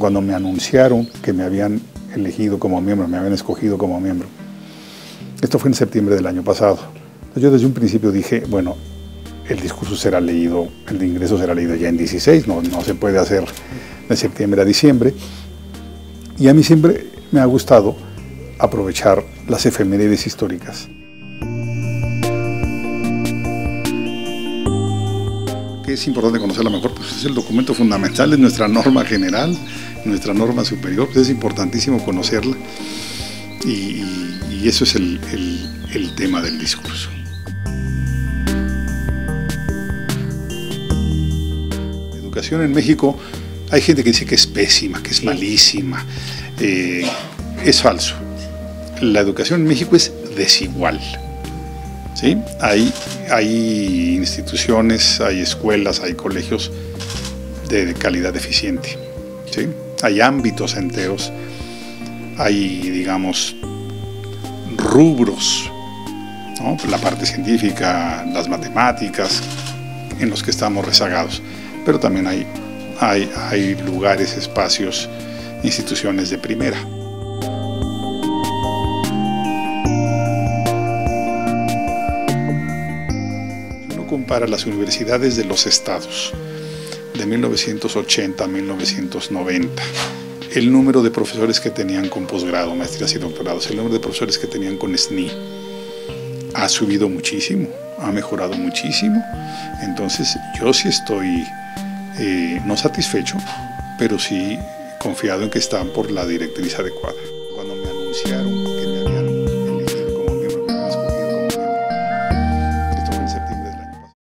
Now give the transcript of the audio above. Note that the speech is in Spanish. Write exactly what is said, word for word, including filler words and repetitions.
cuando me anunciaron que me habían elegido como miembro, me habían escogido como miembro. Esto fue en septiembre del año pasado. Yo desde un principio dije, bueno, el discurso será leído, el de ingreso será leído ya en dieciséis, no, no se puede hacer de septiembre a diciembre. Y a mí siempre me ha gustado aprovechar las efemérides históricas. ¿Qué es importante conocerla mejor? Pues es el documento fundamental, es nuestra norma general, nuestra norma superior, pues es importantísimo conocerla y, y, y eso es el, el, el tema del discurso. La educación en México, hay gente que dice que es pésima, que es malísima, eh, es falso. La educación en México es desigual. ¿Sí? Hay, hay instituciones, hay escuelas, hay colegios de calidad deficiente, ¿sí? Hay ámbitos enteros, hay, digamos, rubros, ¿no? La parte científica, las matemáticas, en los que estamos rezagados, pero también hay, hay, hay lugares, espacios, instituciones de primera. Para las universidades de los estados de mil novecientos ochenta a mil novecientos noventa, el número de profesores que tenían con posgrado, maestrías y doctorados, el número de profesores que tenían con S N I ha subido muchísimo, ha mejorado muchísimo. Entonces yo sí estoy eh, no satisfecho, pero sí confiado en que están por la directriz adecuada. Cuando me anunciaron